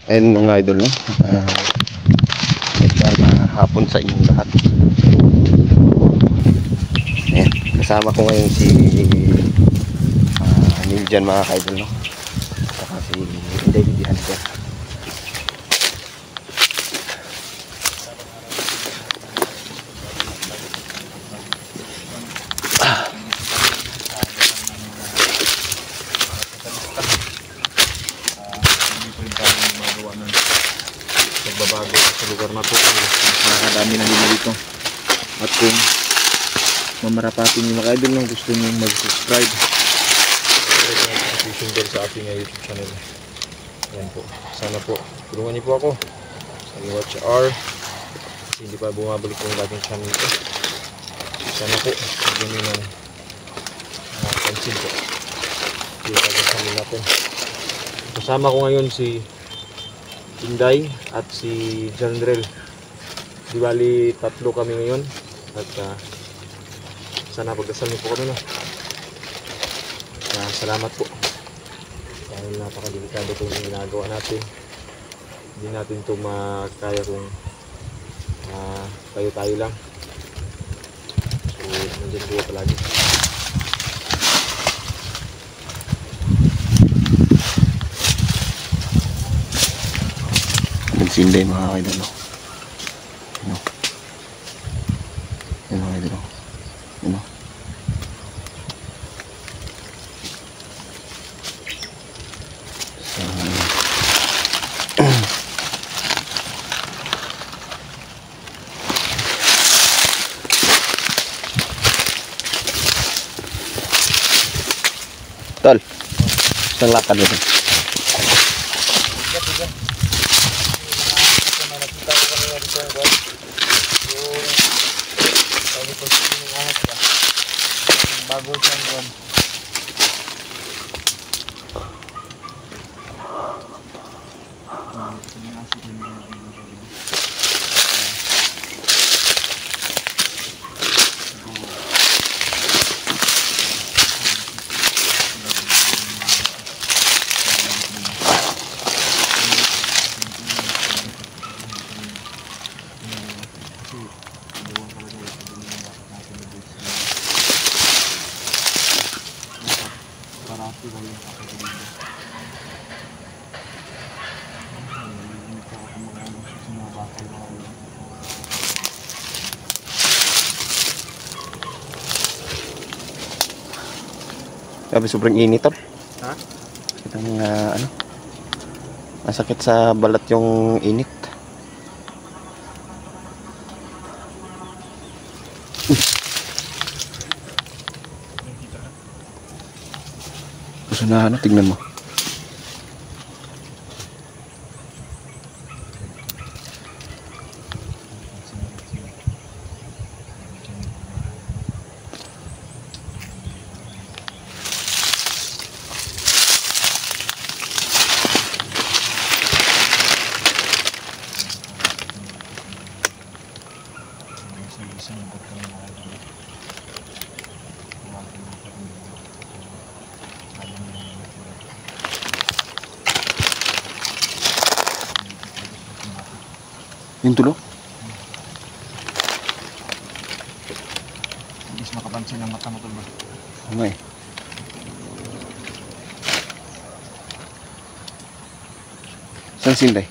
Ayun mga idol, no? Hapon sa inyong lahat. Ayan, kasama ko ngayon si Neil dyan mga idol, no? Saka si David Hunter. Nagbabago sa lugar na to, nakakadami na din dito. At kung mamarapatin nyo mga idol nung gusto nyo mag-subscribe, click ang notification bell sa ating YouTube channel. Ayan po, sana po tulungan niyo po ako sa watch hour kasi hindi pa bumabalik po yung dating channel ko. Sana po bigyan nyo ng pansin po dito sa channel natin. Kasama ko ngayon si Inday at si Jandrel. Di bali tatlo kami ngayon at sana pagdasal niyo po kami na. Salamat po dahil napakadelikado po yung ginagawa natin. Hindi natin ito makaya kung tayo lang. So nandiyan po palagi. Nagsinday mga idol, no? Ano? Yan mga idol, no? Ano? Tol, isang lakad dito. Bago siyang buwan. Sabi sobrang init, tol. Ha? Kitang ano? Masakit sa balat yung init. Gusto na ano, tignan mo. Yung tulo? Hindi makapansin ang mata mo ba? Okay. Saan sinday?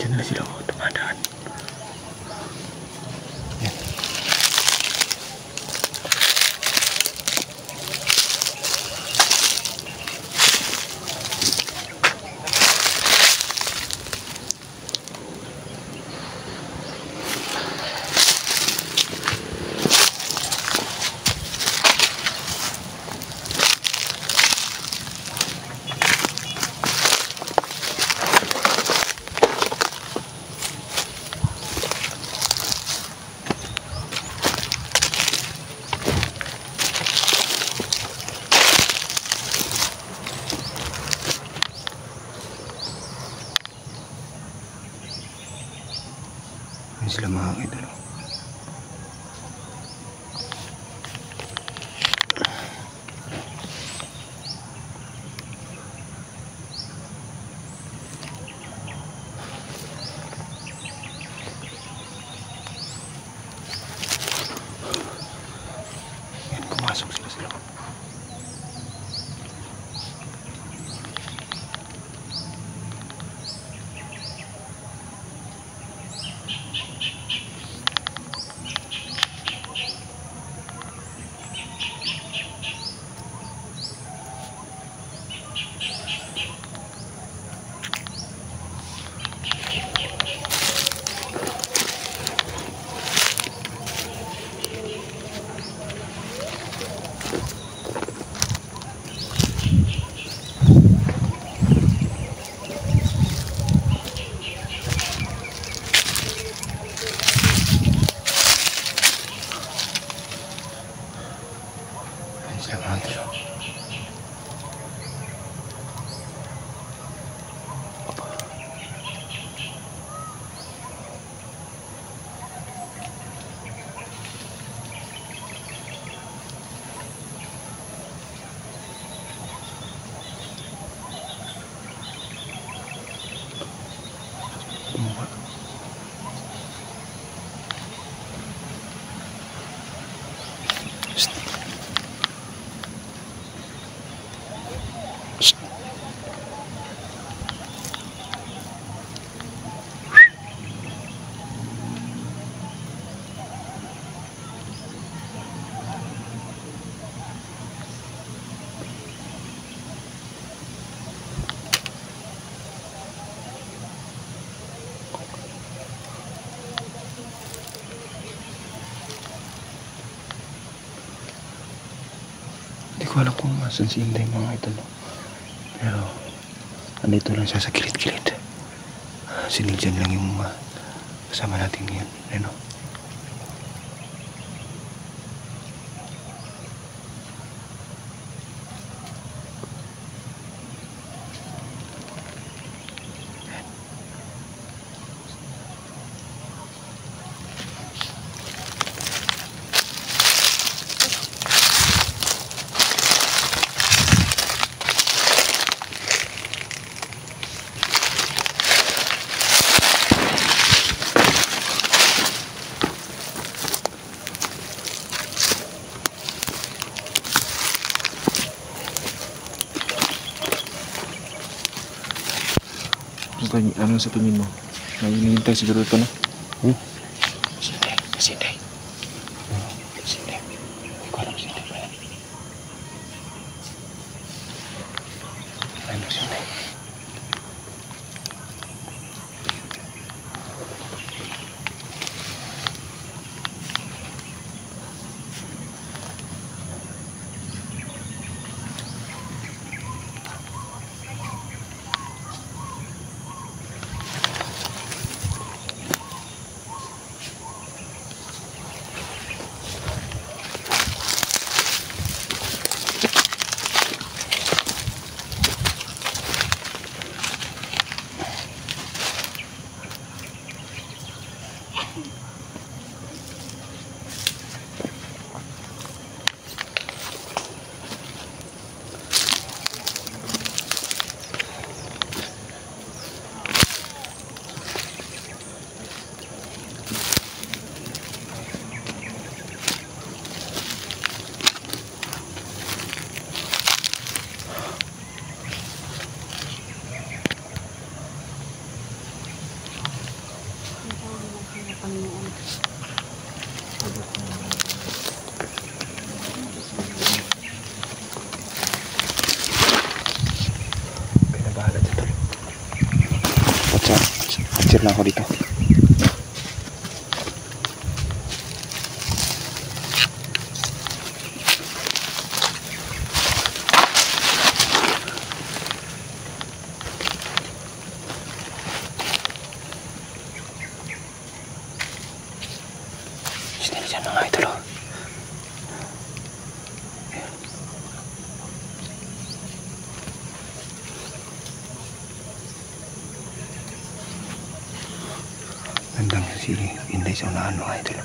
Diyan na sila oh, dumadaan. Yan. Yan sila mga idol. Yan, pumasok sila sila. Sila mga idol. Hindi ko alam kung asan si Inday mga idol. Pero andito lang siya sa kilid-kilid. Siniljan lang yung kasama natin ngayon. Ano? Ano sa tingin mo? May hinihintay siguro ito, no? Sinday. Sinday. Sinday. Hindi ko alam Sinday ba yan. Ano Sinday? mag-picture lang ako dito. Sino dyan mga idol? Gandang si Inday sa unahan mga idol.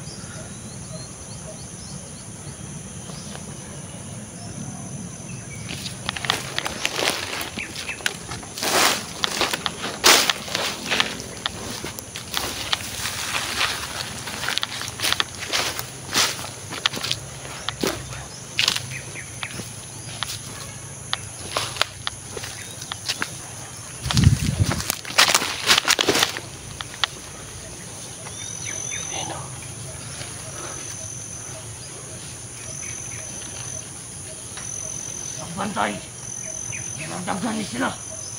Bantay. Nagdagdagan sila.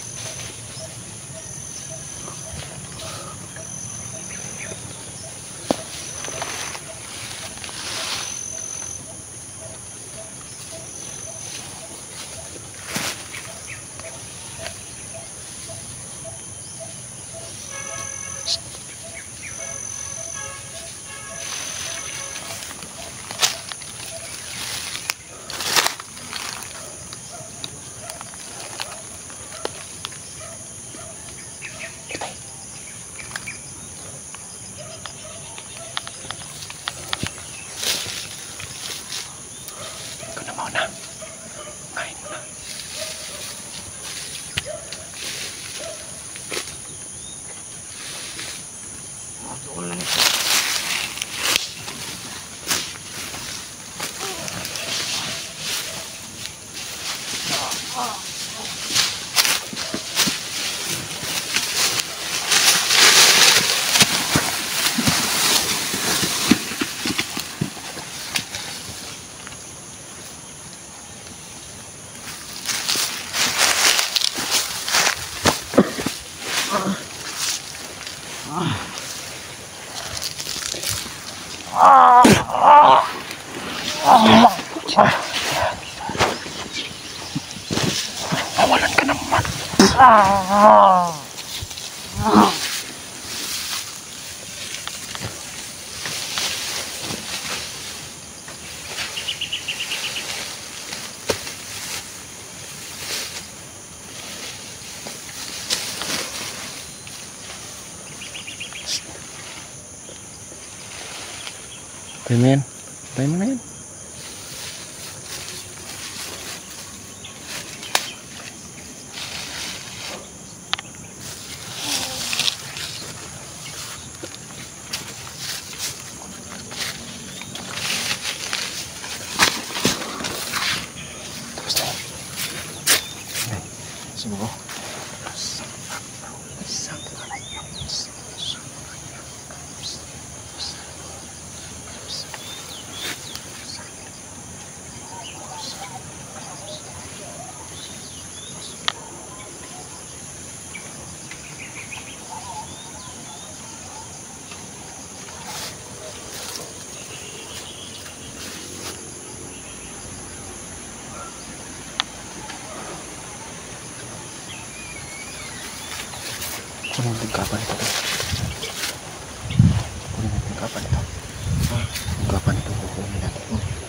Awalan ka naman. Tayo mo yan. Tayo mo na yan. Tapos tayo. Subuko. Kunin natin kapan ito. Kunin natin kapan ito. Kapan ito kukunin natin.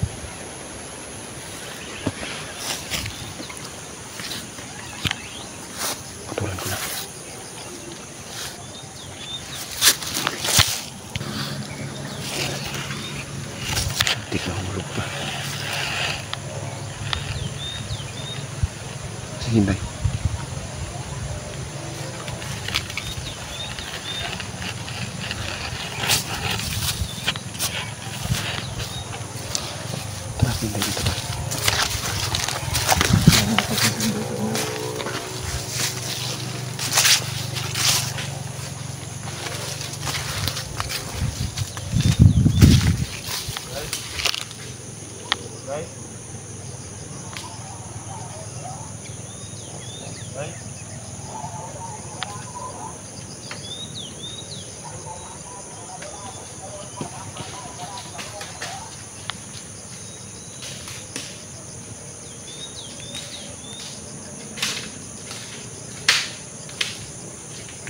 Putulan ko na. Cantik na humulog pa. Sige, Inday. Inday dito pa.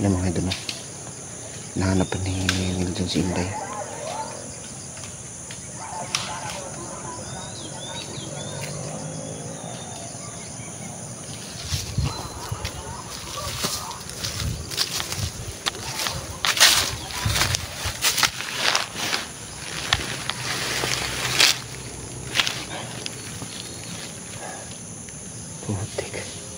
Alam mga idol, no? Nahanap pa ni Niljan si Inday. Putik.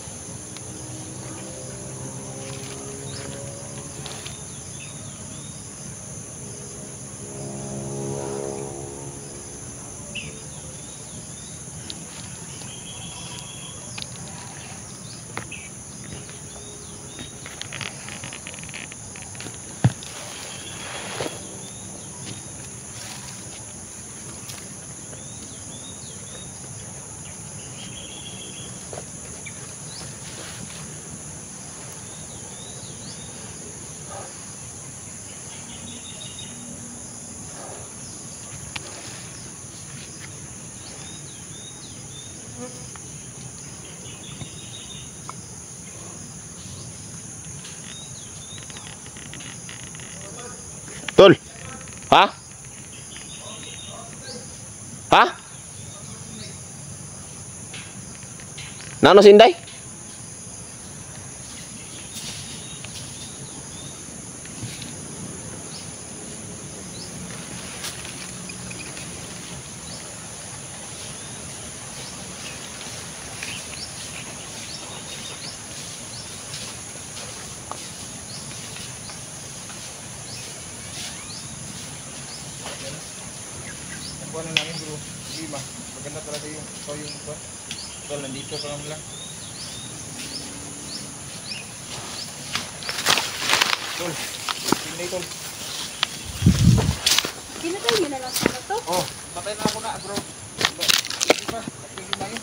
Tol! Ha? Ha? Nano si Inday? Kuha na namin bro. Lima. Maganda talaga yung kuha. Tol, nandito pa lang. Tol. Hindi tol. Pinatay niyo na lang sa to? Oh, patay na ako na bro. Hindi pa. Tingin na yun.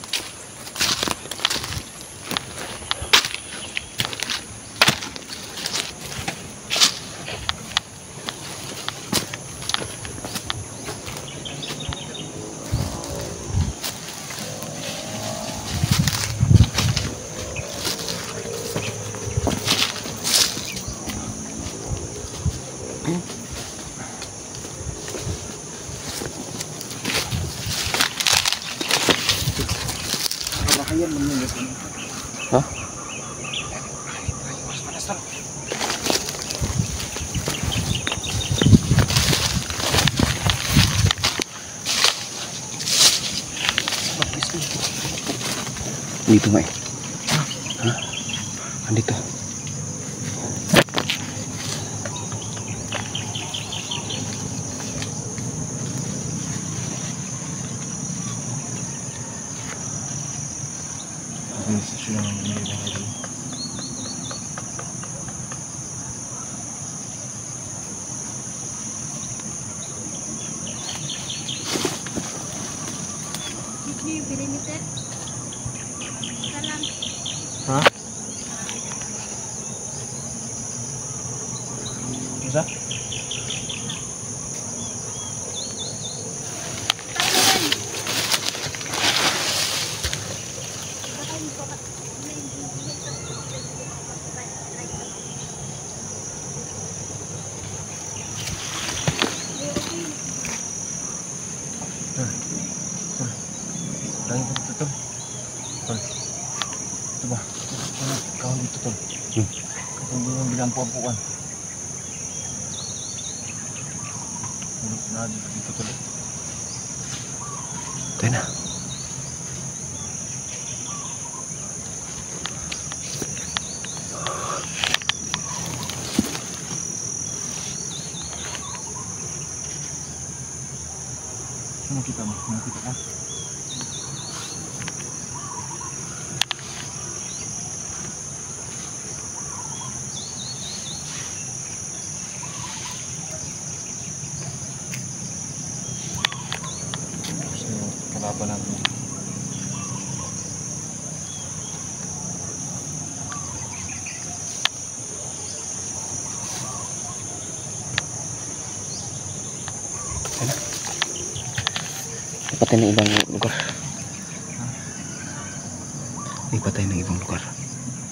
Kabahayan mo yun. Ha? Dito nga eh. Ha? Andito. Organisasyon ng mga idol. Hindi niyo pinimite? Salam. Ha? Isa? Lagi ko dito, Tol. Tol. Ito ba? Ikaw dito, Tol. Kapag hindi mo binampu-ampuan. Na dito, Tol. Tayo na. Nakita mo? Nakita ka? Kalaban natin. Ipatay ng ibang lugar. Ipatay ng ibang lugar.